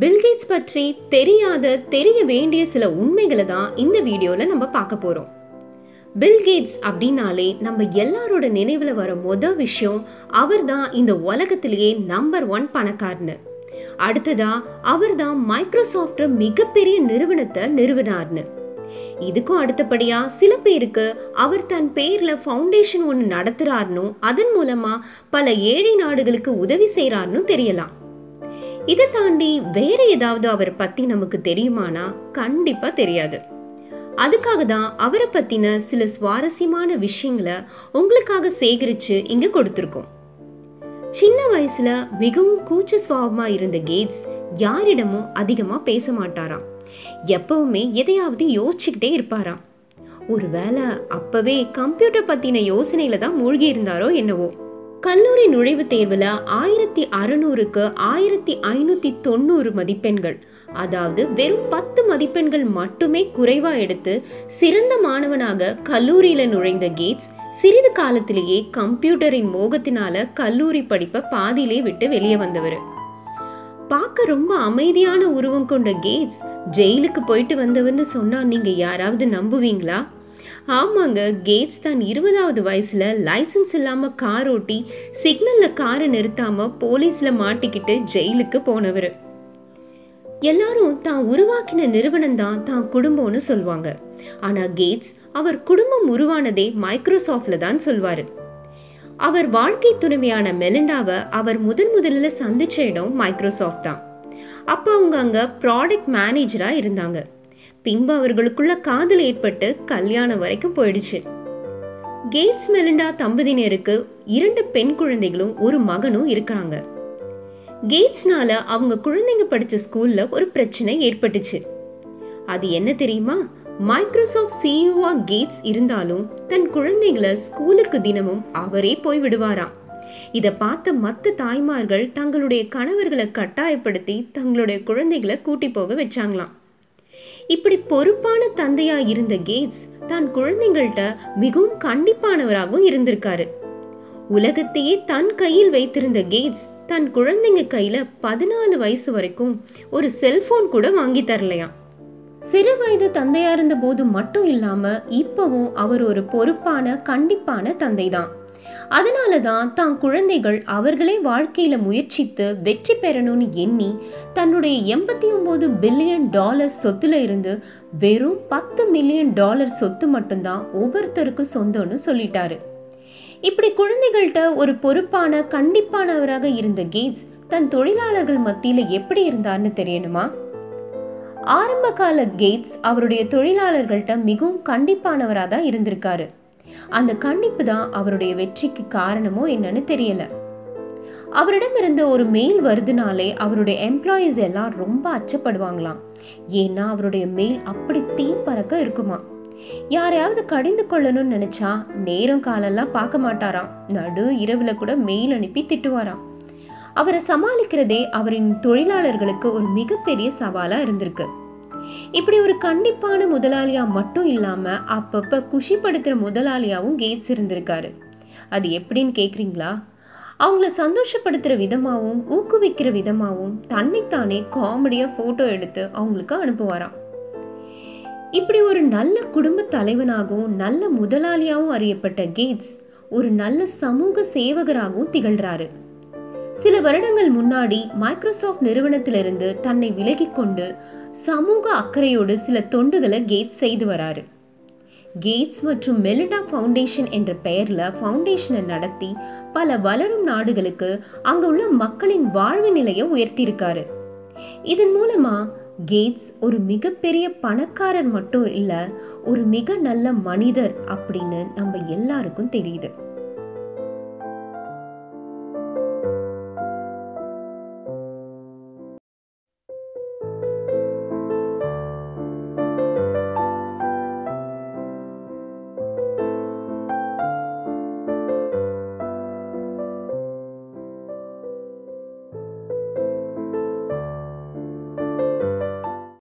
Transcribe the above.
Bill Gates பற்றி தெரிய வேண்டிய சில உண்மைகளை தான் இந்த வீடியோல நம்ம பார்க்க போறோம். பில்கேட்ஸ் அப்படின்னாலே நம்ம எல்லாரோட நினைவுல வர மொதல் விஷயம் அவர் தான் இந்த உலகத்திலேயே நம்பர் 1 பணக்காரன்னு. அடுத்ததா அவர் தான் மைக்ரோசாஃப்ட் மிகப்பெரிய நிறுவனத்தை நிறுவினார்னு. இதுக்கும் அடுத்தபடியா சில பேருக்கு அவர் தன் பேர்ல ஃபவுண்டேஷன் ஒன்று நடத்துறாருன்னு, அதன் மூலமா பல ஏழை நாடுகளுக்கு உதவி செய்யறாருன்னு தெரியலாம். இதை தாண்டி வேற ஏதாவது அவரை பத்தி நமக்கு தெரியுமானா கண்டிப்பா தெரியாது. அதுக்காக தான் அவரை பத்தின சில சுவாரஸ்யமான விஷயங்களை உங்களுக்காக சேகரிச்சு இங்க கொடுத்துருக்கோம். சின்ன வயசுல மிகவும் கூச்ச சுபாவமா இருந்த கேட்ஸ் யாரிடமும் அதிகமா பேச மாட்டாராம். எப்பவுமே எதையாவது யோசிச்சுக்கிட்டே இருப்பாராம். ஒருவேளை அப்பவே கம்ப்யூட்டர் பத்தின யோசனையில தான் மூழ்கி இருந்தாரோ என்னவோ. கல்லூரி நுழைவுத் தேர்வுல 1600க்கு 1590 மதிப்பெண்கள், அதாவது வெறும் 10 மதிப்பெண்கள் மட்டுமே குறைவா எடுத்து சிறந்த மாணவனாக கல்லூரியில நுழைந்த கேட்ஸ் சிறிது காலத்திலேயே கம்ப்யூட்டரின் மோகத்தினால கல்லூரி படிப்பை பாதியிலே விட்டு வெளியே வந்தவர். பார்க்க ரொம்ப அமைதியான உருவம் கொண்ட கேட்ஸ் ஜெயிலுக்கு போயிட்டு வந்தவர்னு சொன்னா நீங்க யாராவது நம்புவீங்களா? ஆமாங்க, கேட்ஸ் தான் 20வது வயசுல லைசன்ஸ் இல்லாம கார் ஓட்டி சிக்னல்ல காரை நிறுத்தாம போலீஸ்ல மாட்டிக்கிட்டு ஜெயிலுக்கு போனவர். எல்லாரும் தான் உருவாக்கின நிறுவனம் தான் குடும்பம்னு சொல்லுவாங்க. ஆனா கேட்ஸ் அவர் குடும்பம் உருவானதே மைக்ரோசாஃப்ட்ல தான் சொல்வாரு. அவர் வாழ்க்கை துணைவியான மெலிண்டாவை அவர் முதல்ல சந்திச்ச இடம் மைக்ரோசாஃப்ட் தான். அப்ப அவங்க அங்க ப்ராடக்ட் மேனேஜரா இருந்தாங்க. பின்பு அவர்களுக்குள்ள காதல் ஏற்பட்டு கல்யாணம் வரைக்கும் போயிடுச்சு. கேட்ஸ் மெலிண்டா தம்பதியினருக்கு 2 பெண் குழந்தைகளும் ஒரு மகனும் இருக்கிறாங்க. கேட்ஸ்னால அவங்க குழந்தைங்க படிச்ச ஸ்கூல்ல ஒரு பிரச்சனை ஏற்பட்டுச்சு. அது என்ன தெரியுமா? மைக்ரோசாஃப்ட் சிஇஓ கேட்ஸ் இருந்தாலும் தன் குழந்தைகளை ஸ்கூலுக்கு தினமும் அவரே போய் விடுவாராம். இதை பார்த்த மற்ற தாய்மார்கள் தங்களுடைய கணவர்களை கட்டாயப்படுத்தி தங்களுடைய குழந்தைகளை கூட்டி போக வச்சாங்களாம். இப்படி பொறுப்பான தந்தையா இருந்த கேட்ஸ் தான் குழந்தைங்கள்ட்ட மிகவும் கண்டிப்பானவராகவும் இருந்திருக்காரு. உலகத்தையே தன் கையில் வைத்திருந்த கேட்ஸ் தன் குழந்தைங்க கையில 14 வயசு வரைக்கும் ஒரு செல்போன் கூட வாங்கி தரலையாம். சிறு வயது தந்தையா இருந்த போது மட்டும் இல்லாம இப்பவும் அவர் ஒரு பொறுப்பான கண்டிப்பான தந்தை தான். அதனாலதான் தான் குழந்தைகள் அவர்களே வாழ்க்கையில முயற்சித்து வெற்றி பெறணும்னு எண்ணி தன்னுடைய $89 பில்லியன் சொத்துல இருந்து வெறும் $10 மில்லியன் சொத்து மட்டும்தான் ஒவ்வொருத்தருக்கும் சொந்தம்னு சொல்லிட்டாரு. இப்படி குழந்தைகள்கிட்ட ஒரு பொறுப்பான கண்டிப்பானவராக இருந்த கேட்ஸ் தன் தொழிலாளர்கள் மத்தியில எப்படி இருந்தார்னு தெரியணுமா? ஆரம்ப கால கேட்ஸ் அவருடைய தொழிலாளர்கள்ட்ட மிகவும் கண்டிப்பானவராக தான் இருந்திருக்காரு. அந்த கண்டிப்பு தான் அவருடைய வெற்றிக்கு காரணமோ என்னன்னு தெரியல. அவரிடம் இருந்த ஒரு மெயில் வருதுனாலே அவருடைய எம்ப்ளாயீஸ் எல்லாம் ரொம்ப அச்சப்படுவாங்களாம். ஏன்னா அவருடைய மெயில் அப்படி தீ பறக்க இருக்குமா. யாரையாவது கடிந்து கொள்ளணும்னு நினைச்சா நேரம் காலெல்லாம் பார்க்க மாட்டாராம். நடு இரவுல கூட மெயில் அனுப்பி திட்டுவாராம். அவரை சமாளிக்கிறதே அவரின் தொழிலாளர்களுக்கு ஒரு மிகப்பெரிய சவாலா இருந்திருக்கு. இப்படி ஒரு கண்டிப்பான முதலாளியா மட்டும் இல்லாம அப்பப்ப குஷிப்படுத்துற முதலாளியாவும் கேட்ஸ் இருந்திருக்காரு. அது எப்படின்னு கேக்குறீங்களா? அவங்கள சந்தோஷப்படுத்துற விதமாவும் ஊக்குவிக்கிற விதமாவும் தன்னைத்தானே காமெடியா போட்டோ எடுத்து அவங்களுக்கு அனுப்புவாராம். இப்படி ஒரு நல்ல குடும்ப தலைவனாகவும் நல்ல முதலாளியாகவும் அறியப்பட்ட கேட்ஸ் ஒரு நல்ல சமூக சேவகராகவும் திகழ்றாரு. சில வருடங்கள் முன்னாடி மைக்ரோசாஃப்ட் நிறுவனத்திலிருந்து தன்னை விலகி கொண்டு சமூக அக்கறையோடு சில தொண்டுகளை கேட்ஸ் செய்து வராரு. கேட்ஸ் மற்றும் மெலிண்டா ஃபவுண்டேஷன் என்ற பெயர்ல ஃபவுண்டேஷனை நடத்தி பல வளரும் நாடுகளுக்கு அங்க உள்ள மக்களின் வாழ்வு நிலையை உயர்த்தியிருக்காரு. இதன் மூலமா கேட்ஸ் ஒரு மிகப்பெரிய பணக்காரர் மட்டும் இல்ல, ஒரு மிக நல்ல மனிதர் அப்படின்னு நம்ம எல்லாருக்கும் தெரியுது.